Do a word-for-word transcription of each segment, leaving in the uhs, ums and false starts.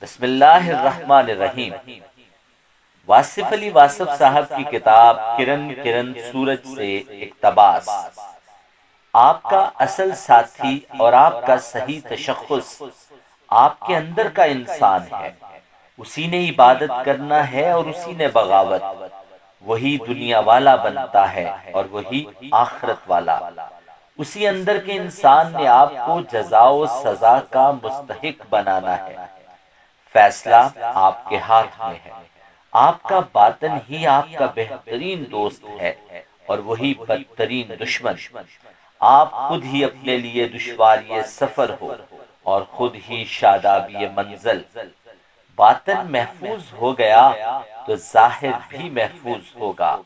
بسم اللہ الرحمن الرحیم۔ واصف علی واصف صاحب کی کتاب کرن کرن سورج سے اقتباس۔ آپ کا اصل ساتھی اور آپ کا صحیح تشخص آپ کے اندر کا انسان ہے، اسی نے عبادت کرنا ہے اور اسی نے بغاوت، وہی دنیا والا بنتا ہے اور وہی آخرت والا۔ اسی اندر کے انسان نے آپ کو جزا و سزا کا مستحق بنانا ہے، فیصلہ آپ کے ہاتھ میں ہے۔ آپ کا باطن ہی آپ کا بہترین دوست ہے اور وہی بدترین دشمن۔ آپ خود ہی اپنے لیے دشواری سفر ہو اور خود ہی شادابی منزل۔ باطن محفوظ ہو گیا تو ظاہر بھی محفوظ ہوگا۔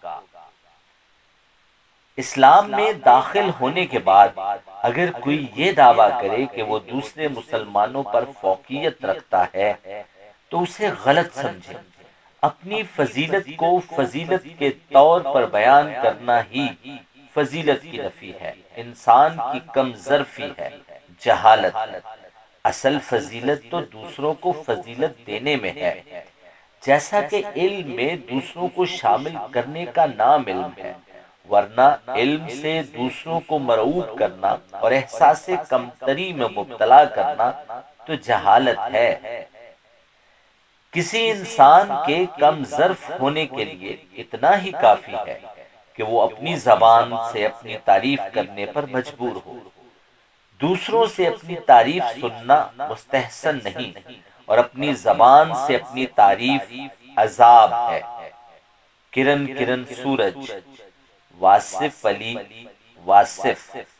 اسلام میں داخل ہونے کے بعد اگر کوئی یہ دعویٰ کرے کہ وہ دوسرے مسلمانوں پر فوقیت رکھتا ہے تو اسے غلط سمجھے۔ اپنی فضیلت کو فضیلت کے طور پر بیان کرنا ہی فضیلت کی نفی ہے، انسان کی کم ظرفی ہے، جہالت۔ اصل فضیلت تو دوسروں کو فضیلت دینے میں ہے، جیسا کہ علم میں دوسروں کو شامل کرنے کا نام علم ہے، ورنہ علم سے دوسروں کو مرعوب کرنا اور احساس کمتری میں مبتلا کرنا تو جہالت ہے۔ کسی انسان کے کم ظرف ہونے کے لیے اتنا ہی کافی ہے کہ وہ اپنی زبان سے اپنی تعریف کرنے پر مجبور ہو۔ دوسروں سے اپنی تعریف سننا مستحسن نہیں اور اپنی زبان سے اپنی تعریف عذاب ہے۔ کرن کرن سورج، واصف علی واصف۔